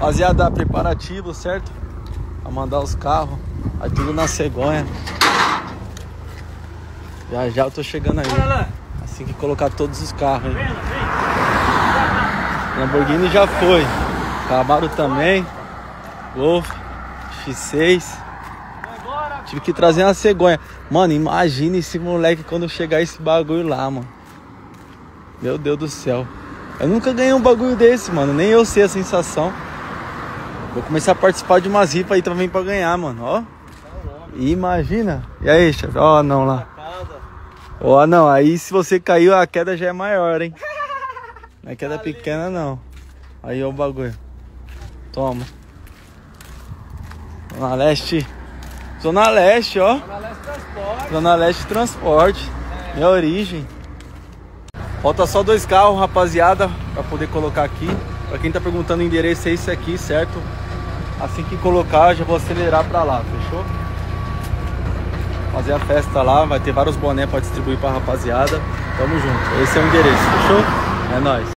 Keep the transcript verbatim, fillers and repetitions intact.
Rapaziada, preparativo, certo? Pra mandar os carros. Aí tudo na cegonha. Já já eu tô chegando aí. Assim que colocar todos os carros aí. Lamborghini já foi. Camaro também. Golf X seis. Tive que trazer uma cegonha. Mano, imagina esse moleque quando chegar esse bagulho lá, mano. Meu Deus do céu. Eu nunca ganhei um bagulho desse, mano. Nem eu sei a sensação. Vou começar a participar de umas rifas aí também pra ganhar, mano. Ó. Imagina. E aí, chefe? Ó, não lá. Ó, não. Aí se você caiu, a queda já é maior, hein? Não é queda pequena, não. Aí, ó o bagulho. Toma. Zona Leste. Zona Leste, ó. Zona Leste Transporte. Zona Leste Transporte. É. Minha origem. Falta só dois carros, rapaziada, pra poder colocar aqui. Pra quem tá perguntando o endereço, é esse aqui, certo? Assim que colocar, já vou acelerar pra lá, fechou? Fazer a festa lá, vai ter vários bonés pra distribuir pra rapaziada. Tamo junto. Esse é o endereço, fechou? É nóis.